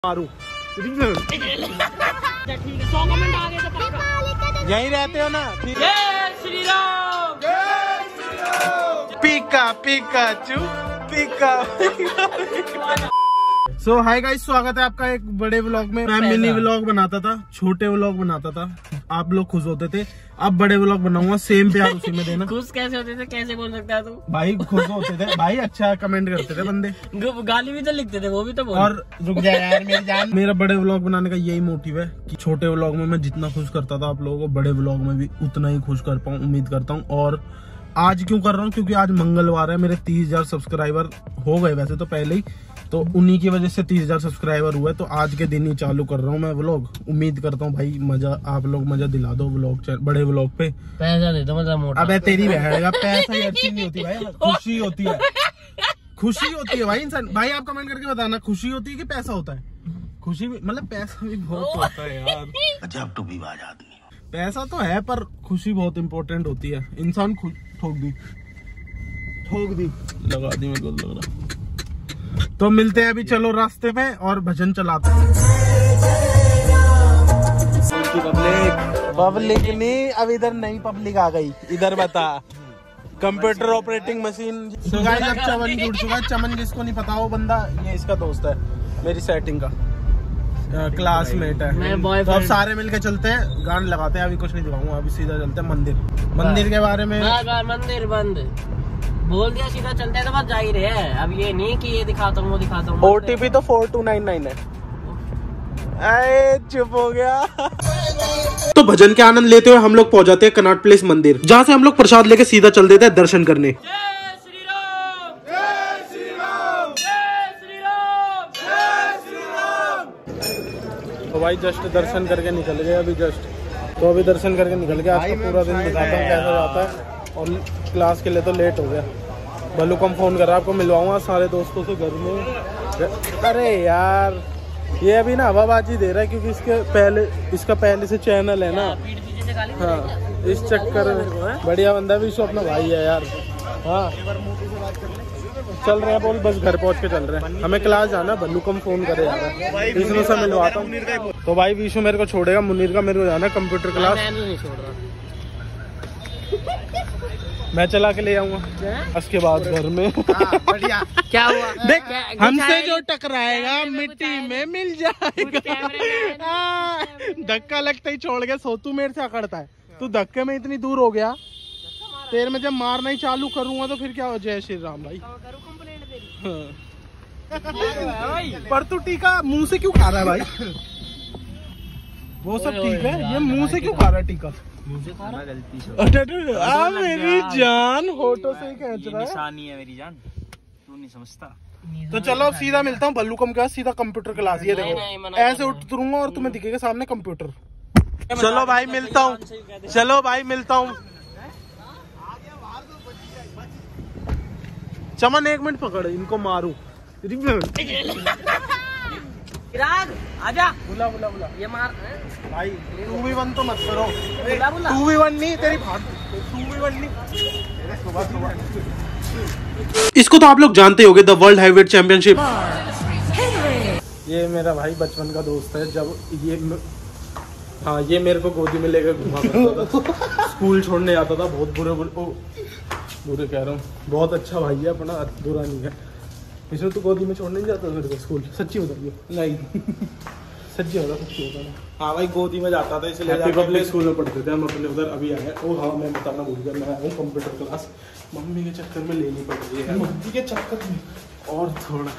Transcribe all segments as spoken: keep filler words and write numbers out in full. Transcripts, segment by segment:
मारू यहीं रहते हो ना? जय श्री राम, जय श्री राम। पीका पिकाचू पीका सो हाय गाइस, स्वागत है आपका एक बड़े व्लॉग में। मैं मिनी व्लॉग बनाता था, छोटे व्लॉग बनाता था, आप लोग खुश होते थे। अब बड़े व्लॉग बनाऊंगा, सेम प्यार उसी में देना। खुश कैसे होते थे, कैसे बोल सकता है तू? भाई खुश होते थे भाई, अच्छा कमेंट करते थे बंदे, गाली भी तो लिखते थे, वो भी तो बोल। और रुक जा यार मेरी जान। मेरा बड़े व्लॉग बनाने का यही मोटिव है कि छोटे व्लॉग में मैं जितना खुश करता था आप लोगों को, बड़े व्लॉग में भी उतना ही खुश कर पाऊँ, उम्मीद करता हूँ। और आज क्यों कर रहा हूँ, क्योंकि आज मंगलवार है, मेरे तीस हजार सब्सक्राइबर हो गए वैसे तो पहले ही, तो उन्हीं की वजह से तीस हजार सब्सक्राइबर हुए। तो आज के दिन ही चालू कर रहा हूँ मैं व्लॉग। उम्मीद करता हूँ भाई मजा, आप लोग मजा दिला दो व्लॉग, बड़े व्लॉग पे। पैसा दे दो मतलब मोटा। अबे तेरी बहन, पैसा ही अच्छी नहीं होती भाई, खुशी होती है, खुशी होती है भाई इंसान। भाई आप कमेंट करके बताना, खुशी होती है कि पैसा होता है? खुशी भी मतलब पैसा भी बहुत होता है यार। अजब टू बीवाज आदमी। पैसा तो है पर खुशी बहुत इंपॉर्टेंट होती है। इंसान खुद ठोक दी ठोक दी लगा दी मेरे को लग रहा। तो मिलते हैं अभी, चलो रास्ते पे और भजन चलाते हैं। पब्लिक पब्लिक नहीं, अब इधर नई पब्लिक आ गई, इधर बता। Computer operating machine. so guys, अब चमन जुड़ चुका है। चमन जिसको नहीं पता वो बंदा, ये इसका दोस्त है मेरी सेटिंग का, क्लासमेट है। तो अब सारे मिलके चलते हैं, गान लगाते हैं। अभी कुछ नहीं दिखाऊंगा, अभी सीधा चलते हैं मंदिर। मंदिर के बारे में मंदिर बंद बोल दिया, सीधा चलते हैं तो बस जा ही रहे हैं। अब ये नहीं कि ये दिखाता हूँ वो दिखाता हूँ। ओटीपी तो फोर टू नाइन नाइन है। अरे चुप हो गया। तो भजन के आनंद लेते हुए हम लोग पहुंच जाते हैं कनॉट प्लेस मंदिर, जहाँ से हम लोग प्रसाद लेके सीधा चल देते हैं दर्शन करने। तो भाई जस्ट दर्शन करके निकल गए अभी जस्ट। तो अभी दर्शन करके निकल गया। आज का पूरा दिन बताता हूँ कैसा जाता है। और क्लास के लिए तो लेट हो गया। बल्लू को फोन कर रहा, आपको मिलवाऊंगा सारे दोस्तों से घर में। अरे यार ये अभी ना हवाबाजी दे रहा है, क्योंकि इसके पहले इसका पहले से चैनल है ना। हाँ इस चक्कर में बढ़िया बंदा भी, इसको अपना भाई है यार। हाँ चल रहे हैं बोल, बस घर पहुंच के चल रहे हैं, हमें क्लास जाना। बल्लू को फोन करे जा रहा है, विष्णु से मिलवाता हूँ। तो भाई विष्णु मेरे को छोड़ेगा, मुनीर का मेरे को जाना कंप्यूटर क्लास। नहीं छोड़ रहा, मैं चला के ले आऊंगा उसके बाद घर में। बढ़िया। क्या हुआ देख, हमसे जो टकराएगा मिट्टी में मिल जाएगा। धक्का लगता ही छोड़ गया। सो तू मेरे से अकड़ता है, तू धक्के में इतनी दूर हो गया, तेरे में जब मारना ही चालू करूंगा तो फिर क्या हो। जय श्री राम भाई। हाँ। पर तू टीका मुंह से क्यों खा रहा है भाई? वो सब ठीक है, ये मुंह से क्यों खा रहा है टीका? मुझे खाना गलती से। आ मेरी जान, होठों से ही खींच रहा है। निशानी है मेरी जान, तू नहीं समझता। तो चलो अब सीधा मिलता हूँ बल्लू कम का, सीधा कंप्यूटर क्लास। ये देखो ऐसे उतरूंगा और तुम्हें दिखेगा सामने कंप्यूटर। चलो भाई मिलता हूँ, चलो भाई मिलता हूँ। चमन एक मिनट पकड़, इनको मारू। आजा बुला बुला बुला ये मार भाई। टू वी वन तो मत करो, बुला बुला। टू वी वन नहीं तेरी भाग, टू वी वन नहीं। इसको तो आप लोग जानते होंगे, द वर्ल्ड हैवीवेट चैंपियनशिप। ये मेरा भाई बचपन का दोस्त है। जब ये हाँ ये मेरे को गोदी में लेकर घुमा करता था, स्कूल छोड़ने आता था। बहुत बुरे बुरे ओ, बुरे कह रहा हूँ, बहुत अच्छा भाई है अपना, बुरा नहीं है। इसमें तो गोदी में छोड़ने नहीं जाता मेरे को स्कूल, सच्ची बताइए। नहीं सच्ची होता, सच्ची होता ना। हाँ भाई गोदी में जाता था, इसलिए पब्लिक स्कूल में पढ़ते थे हम अपने उधर। अभी आए ओ हाँ मैं बताना भूल गया, मैं आया हूँ कंप्यूटर क्लास। मम्मी के चक्कर में लेनी पड़ रही है, मम्मी के चक्कर में और थोड़ा।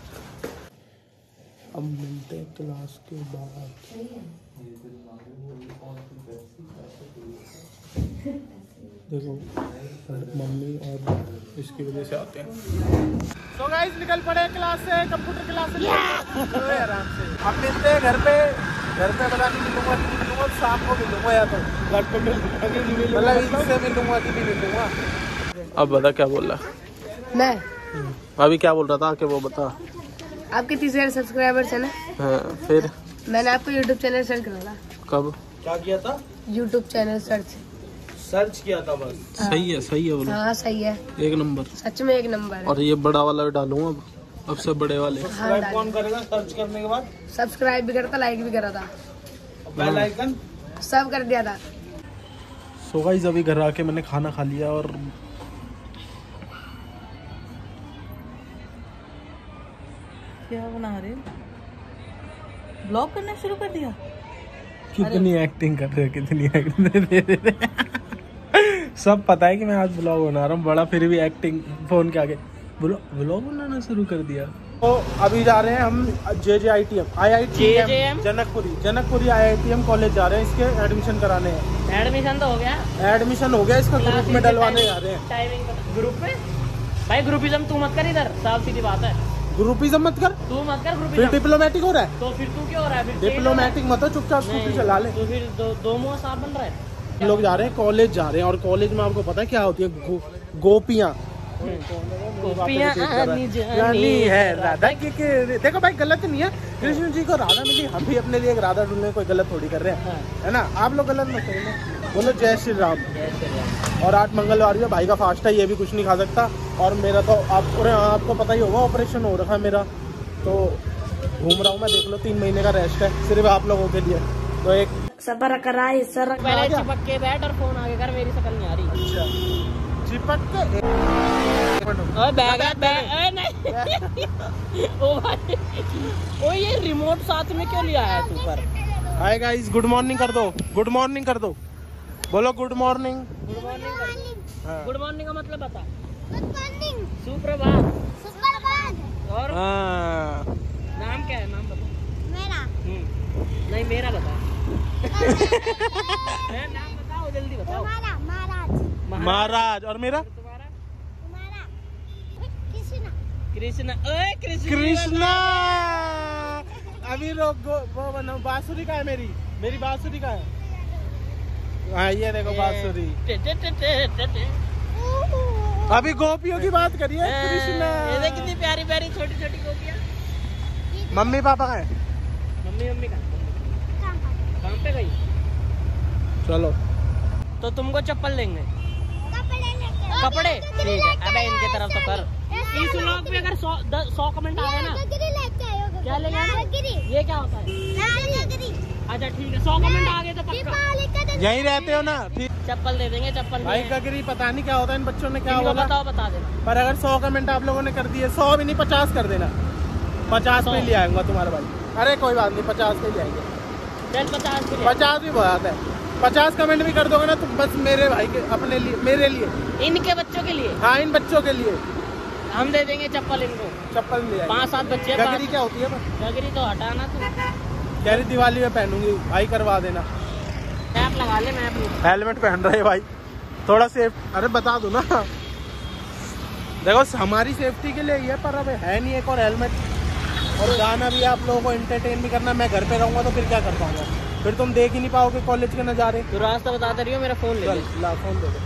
अब मिलते हैं क्लास के बाद। देखो मम्मी और इसकी वजह से आते हैं। तो गाइस निकल पड़े क्लास से, कंप्यूटर क्लास से। आराम से अब मिलते हैं घर पे। घर पे बता नहीं मिलूंगा, मिलूंगा शाम को मिलूंगा, या तो घर पे मिलूंगा, मतलब इससे मिलूंगा कि नहीं मिलूंगा। अब बता क्या बोल रहा? मैं अभी क्या बोल रहा था कि वो बता। आपके तीस हजार सब्सक्राइबर्स है ना? हाँ फिर मैंने आपको यूट्यूब चैनल सर्च करा। कब क्या किया था? यूट्यूब चैनल सर्च सर्च किया था बस। सही है, सही है बोलो। हाँ सही है, एक नंबर, सच में एक नंबर है। और ये बड़ा वाला भी डालूंगा अब। अब सब बड़े वाले। सब्सक्राइब कौन करेगा सर्च करने के बाद? सब्सक्राइब भी करता, लाइक भी करा था, बेल आइकन सब कर दिया था। सो गाइस अभी घर आके मैंने खाना खा लिया और क्या बना रहे? ब्लॉग करना शुरू कर दिया? कितनी एक्टिंग कर रहे हो, कितनी एक्टिंग दे रहे सब पता है कि मैं आज ब्लॉग बना रहा हूँ, बड़ा फिर भी एक्टिंग फोन के आगे ब्लॉग बनाना शुरू कर दिया। तो अभी जा रहे हैं हम J J I T M I I T M Janakpuri Janakpuri I I T M college जा रहे हैं, इसके एडमिशन कराने हैं। एडमिशन तो हो गया, एडमिशन हो गया, इसका ग्रुप में डलवाने जा रहे हैं। टाइमिंग ग्रुप में भाई, ग्रुपिज्म तू मत कर इधर, साफ सीधी बात है। ग्रुपिज्म मत कर, तू मत कर फिर ग्रुपिज्म। डिप्लोमेटिक हो रहा है, तो फिर तू क्यों हो रहा है? फिर डिप्लोमेटिक मत हो, चुपचाप स्कूटी चला ले। तो फिर दो, दो मुंह साफ बन रहा है। हम लोग जा रहे हैं कॉलेज जा रहे हैं, और कॉलेज में आपको पता है क्या होती है? गो, गोपियाँ गोपियाँ आनी जानी है राधा की के। देखो भाई गलत नहीं है, कृष्ण जी को राधा मिली, हम भी अपने लिए एक राधा ढूंढने में कोई गलत थोड़ी कर रहे हैं, है ना? आप लोग गलत मत करो, बोलो जय श्री राम। और आज मंगलवार है, भाई का फास्ट है, ये भी कुछ नहीं खा सकता। और मेरा तो आप आपको पता ही होगा, ऑपरेशन हो रखा है मेरा, तो घूम रहा हूँ मैं, देख लो तीन महीने का रेस्ट है सिर्फ आप लोगों के लिए। तो एक सबर कराई सर पहले चिपक के बैठ और फोन आगे कर, मेरी शक्ल नहीं आ रही। अच्छा चिपक के ओए बैग बैग ओए नहीं ओ भाई, ओ ये रिमोट साथ में क्यों लिया है तू पर? हाय गाइस, गुड मॉर्निंग कर दो, गुड मॉर्निंग कर दो, बोलो गुड मॉर्निंग। गुड मॉर्निंग हाँ। गुड मॉर्निंग का मतलब बता। गुड मॉर्निंग, सुप्रभात। सुप्रभात। और हाँ। नाम क्या है? नाम बता। मेरा हम्म नहीं मेरा बता। मेरा नाम बताओ, जल्दी बताओ। तुम्हारा महाराज। महाराज। और मेरा? तुम्हारा? तुम्हारा कृष्णा। कृष्णा। ओए कृष्णा कृष्णा। अभी लोग वो बनो, बांसुरी का है मेरी, मेरी बांसुरी का है। हाँ ये देखो बांसुरी। अभी गोपियों की बात करिए। कृष्णा। ये देख कितनी प्यारी प्यारी छोटी छोटी गोपियाँ। मम्मी पापा का है? मम्मी मम्मी का काम पे गई। चलो तो तुमको चप्पल देंगे, कपड़े लेके। कपड़े ठीक है। अबे इनके तरफ तो कर। इस व्लॉग पे अगर सौ सौ कमेंट आ गए ना, क्या लेके आना? ये क्या होता है? अच्छा ठीक है, सौ कमेंट आ गए तो पक्का यहीं रहते हो ना? ठीक। चप्पल दे देंगे। चप्पल भाई गगरी पता नहीं क्या होता है इन बच्चों ने, क्या इनको बोला बताओ, बता देना। पर अगर सौ कमेंट आप लोगों ने कर दिए, सौ भी नहीं पचास कर देना, पचास पे ले आऊंगा तुम्हारा भाई। अरे कोई बात नहीं, पचास पे ले आएंगे। चल पचास के लिए। पचास भी बहुत है, पचास कमेंट भी कर दोगे ना तुम, बस मेरे भाई के अपने लिए, मेरे लिए, इनके बच्चों के लिए हाँ इन बच्चों के लिए हम दे देंगे चप्पल इनको। चप्पल ले आएंगे। पाँच सात बच्चे। गगरी क्या होती है? गगरी तो हटाना तू। कह रही दिवाली में पहनूंगी, भाई करवा देना। कैप लगा ले, मैं अपनी। हेलमेट पहन रहे भाई, थोड़ा सेफ। अरे बता दो ना, देखो हमारी सेफ्टी के लिए ये, पर अब है नहीं एक और हेलमेट। और गाना भी आप लोगों को एंटरटेन भी करना। मैं घर पे रहूंगा तो फिर क्या कर पाऊंगा? फिर तुम देख ही नहीं पाओगे कॉलेज के नज़ारे। तू रास्ता बताते रही हो, मेरा फोन ले ले। चल ला फोन दे दे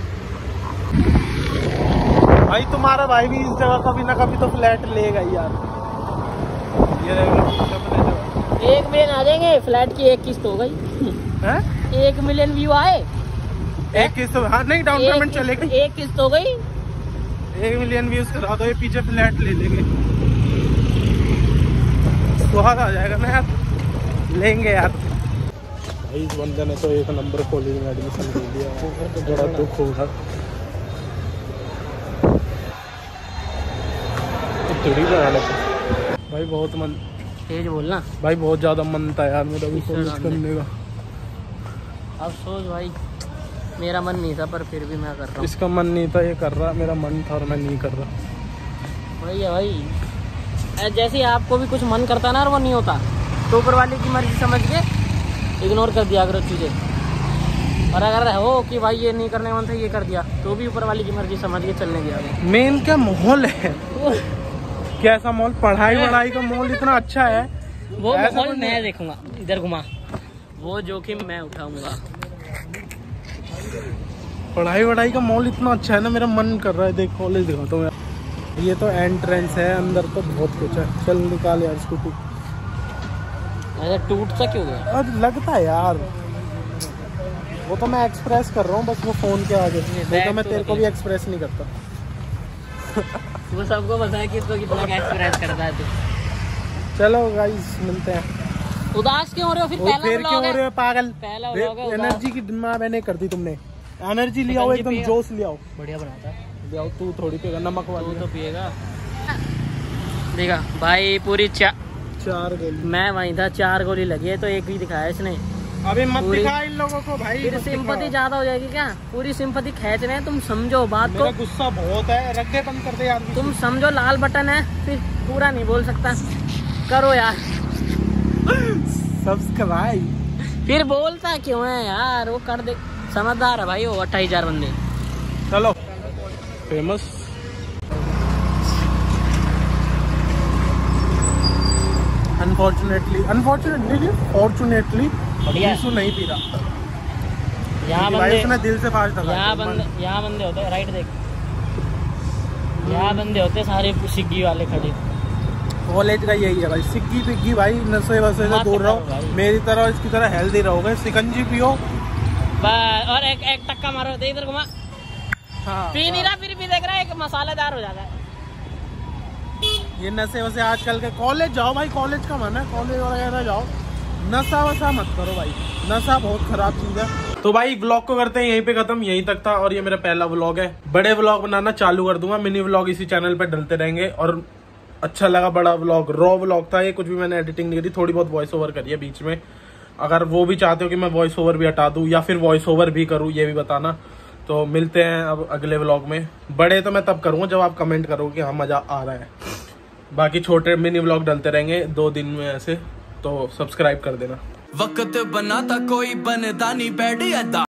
भाई। तुम्हारा भाई भी इस जगह कभी ना कभी तो फ्लैट लेगा ही यार। ये देखो एक मिलियन आ जाएंगे, फ्लैट की एक किस्त हो गई। हैं? एक मिलियन व्यू आए, एक किस्त। हाँ नहीं, डाउन एक पेमेंट किस्त- चलेगी। एक किस्त हो गई। एक मिलियन व्यूज करा दो, ये पीछे फ्लैट ले लेंगे, स्वाद आ जाएगा ना यार, लेंगे यार। भाई इस बंदे ने तो एक नंबर कॉलेज में एडमिशन ले लिया, बड़ा दुख होगा। भाई बहुत मन, तेज बोलना भाई बहुत ज्यादा मन था यार मेरा भी कॉलेज करने का। अफसोस भाई, मेरा मन नहीं था, पर फिर भी मैं कर रहा हूँ। इसका मन नहीं था, ये कर रहा, मेरा मन था और मैं नहीं कर रहा। वही है भाई, जैसे ही आपको भी कुछ मन करता ना और वो नहीं होता, तो ऊपर वाले की मर्जी समझ के इग्नोर कर दिया करो चीज़ें। और अगर हो कि भाई ये नहीं करने मन था, ये कर दिया, तो भी ऊपर वाले की मर्जी समझ के चलने दिया। मेन क्या माहौल है, कैसा माहौल? पढ़ाई वढ़ाई का माहौल इतना अच्छा है, वो माहौल मैं देखूंगा। इधर घुमा, वो जोखिम मैं उठाऊंगा। पढ़ाई वढ़ाई का माहौल इतना अच्छा है ना, मेरा मन कर रहा है। देख कॉलेज दिखाता हूँ यार, ये तो एंट्रेंस है, अंदर तो बहुत कुछ है। चल निकाल यार स्कूटी। अरे टूट सा क्यों गया? और लगता है यार, वो तो मैं एक्सप्रेस कर रहा हूँ बस, वो फोन के आगे। नहीं तो मैं तेरे को भी एक्सप्रेस नहीं करता। वो सबको पता है कि तो कितना एक्सप्रेस करता है तू। चलो गाइस मिलते हैं। उदास क्यों हो रहे हो फिर? और पहला फिर क्यों व्लॉग हो रहे है। हो पागल? पहला व्लॉग है, उदास। एनर्जी की डिमांड मैंने कर दी तुमने। एनर्जी ले आओ, शिकंजी एकदम पिएगा? जोश ले आओ। बढ़िया बनाता है। ले आओ, तू थोड़ी पिएगा, नमक तू वाली तो पिएगा। देखा भाई पूरी चा चार गोली। मैं वहीं था, चार गोली लगी है तो एक भी दिखाया इसने। अभी मत पूरी- दिखा इन लोगों को भाई। फिर मत सिंपति दिखाओ। ज्यादा हो जाएगी क्या? पूरी सिंपति खींच रहे हैं, तुम समझो बात मेरा को। गुस्सा बहुत है, रख दे, बंद कर दे यार। तुम समझो लाल बटन है, फिर पूरा नहीं बोल सकता। करो यार। सब्सक्राइब। फिर बोलता क्यों है यार? वो कर दे, समझदार है भाई वो। अट्ठाईस हजार बंदे। चलो फेमस। अनफॉर्चुनेटली अनफॉर्चुनेटली फॉर्चुनेटली बढ़िया। यीशु नहीं पी रहा। यहाँ भाई बंदे, उसने दिल से फास्ट था। यहाँ बंदे, यहाँ बंदे होते हैं, राइट देख। यहाँ बंदे होते हैं सारे सिग्गी वाले खड़े। कॉलेज का यही है भाई, सिग्गी पिग्गी भाई, नशे वशे से मत दूर करो रहो। भाई। मेरी तरह इसकी तरह हेल्दी रहोगे। सिकंजी पियो। बस, और एक एक टक्का मारो, दे इधर घुमा। हाँ, पी नहीं रहा फिर भी देख रहा है, एक मसालेदार हो जाता है। ये नशे वशे आजकल के। कॉलेज जाओ भाई, कॉलेज का मन है, कॉलेज वगैरह जाओ। नशा वशा मत करो भाई, नशा बहुत खराब चीज है। तो भाई व्लॉग को करते हैं यहीं पे खत्म। यहीं तक था और ये मेरा पहला व्लॉग है। बड़े व्लॉग बनाना चालू कर दूंगा, मिनी व्लॉग इसी चैनल पे डलते रहेंगे। और अच्छा लगा बड़ा व्लॉग, रॉ व्लॉग था ये, कुछ भी मैंने एडिटिंग नहीं करी, थोड़ी बहुत वॉइस ओवर करी है बीच में। अगर वो भी चाहते हो कि मैं वॉइस ओवर भी हटा दूं या फिर वॉइस ओवर भी करूं, ये भी बताना। तो मिलते हैं अब अगले व्लॉग में। बड़े तो मैं तब करूंगा जब आप कमेंट करोगे कि हाँ मजा आ रहा है। बाकी छोटे मिनी व्लॉग डलते रहेंगे दो दिन में ऐसे, तो सब्सक्राइब कर देना। वक्त बनाता कोई बनदा नहीं बैठ अदा।